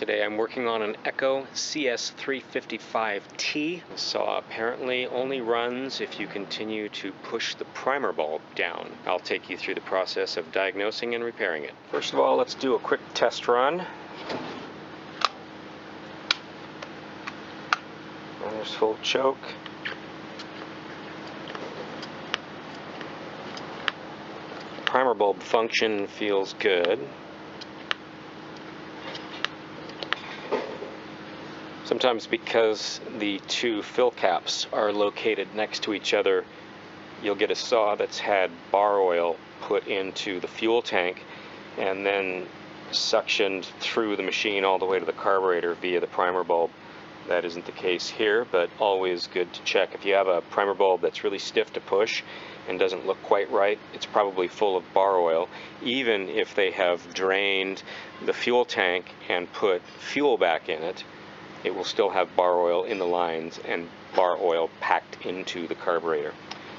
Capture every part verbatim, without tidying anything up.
Today I'm working on an Echo C S three fifty-five T. The saw apparently only runs if you continue to push the primer bulb down. I'll take you through the process of diagnosing and repairing it. First of all, let's do a quick test run. And there's full choke. Primer bulb function feels good. Sometimes because the two fill caps are located next to each other, you'll get a saw that's had bar oil put into the fuel tank and then suctioned through the machine all the way to the carburetor via the primer bulb. That isn't the case here, but always good to check. If you have a primer bulb that's really stiff to push and doesn't look quite right, it's probably full of bar oil. Even if they have drained the fuel tank and put fuel back in it, it will still have bar oil in the lines and bar oil packed into the carburetor.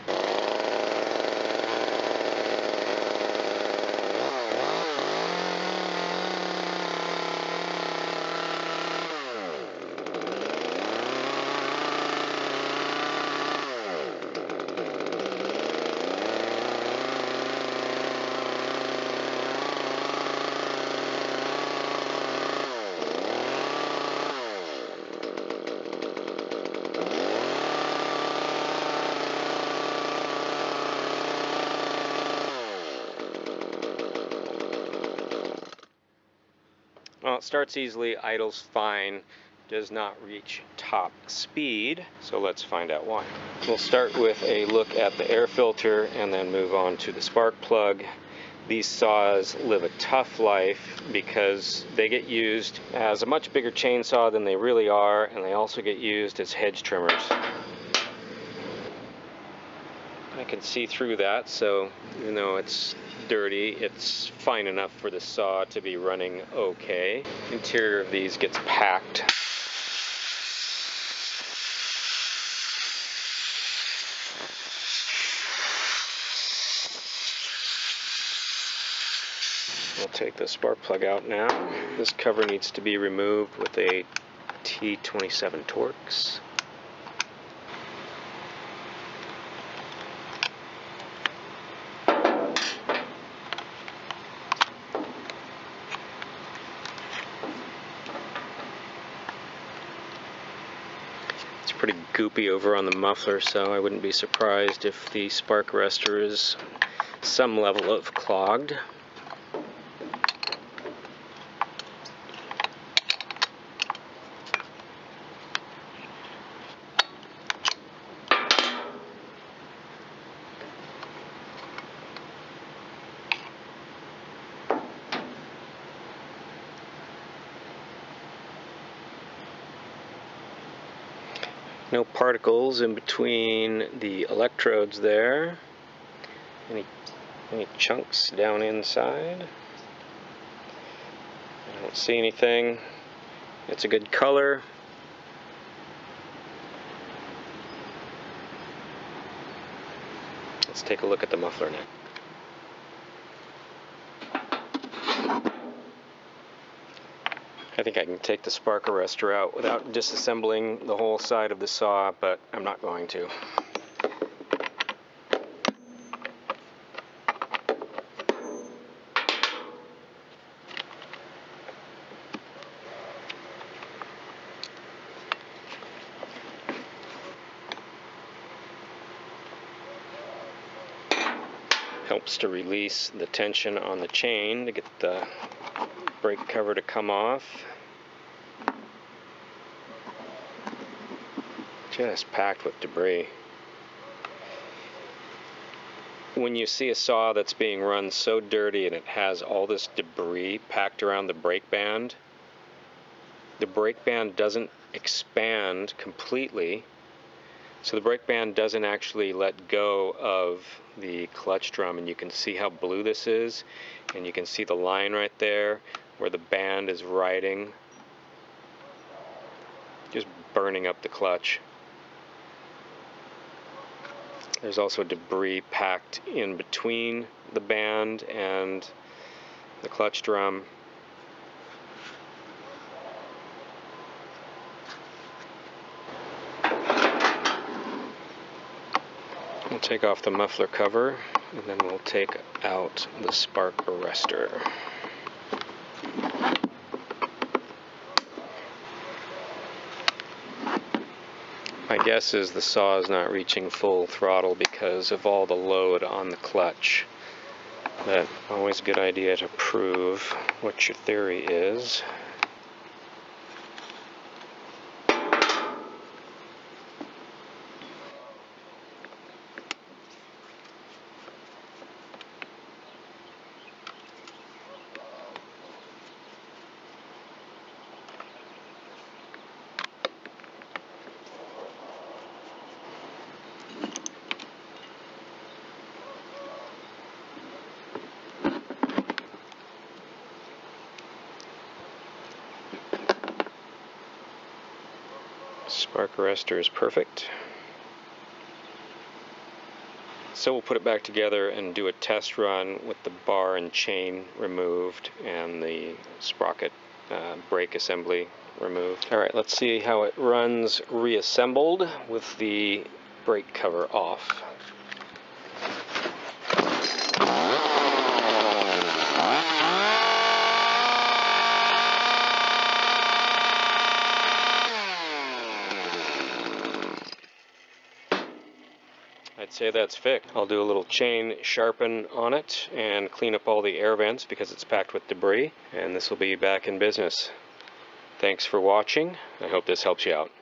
Well, it starts easily, idles fine, does not reach top speed, so let's find out why. We'll start with a look at the air filter and then move on to the spark plug. These saws live a tough life because they get used as a much bigger chainsaw than they really are, and they also get used as hedge trimmers. I can see through that, so even though it's dirty, it's fine enough for the saw to be running okay. Interior of these gets packed. We'll take the spark plug out now. This cover needs to be removed with a T twenty-seven Torx. Pretty goopy over on the muffler, so I wouldn't be surprised if the spark arrestor is some level of clogged. No particles in between the electrodes there. Any, any chunks down inside? I don't see anything. It's a good color. Let's take a look at the muffler now. I think I can take the spark arrestor out without disassembling the whole side of the saw, but I'm not going to. Helps to release the tension on the chain to get the brake cover to come off. Just packed with debris. When you see a saw that's being run so dirty and it has all this debris packed around the brake band, the brake band doesn't expand completely, so the brake band doesn't actually let go of the clutch drum, and you can see how blue this is, and you can see the line right there where the band is riding, just burning up the clutch. There's also debris packed in between the band and the clutch drum. We'll take off the muffler cover, and then we'll take out the spark arrestor. My guess is the saw is not reaching full throttle because of all the load on the clutch. But always a good idea to prove what your theory is. Spark arrestor is perfect. So we'll put it back together and do a test run with the bar and chain removed and the sprocket uh, brake assembly removed. Alright, let's see how it runs reassembled with the brake cover off. I'd say that's fixed. I'll do a little chain sharpen on it and clean up all the air vents because it's packed with debris, and this will be back in business. Thanks for watching. I hope this helps you out.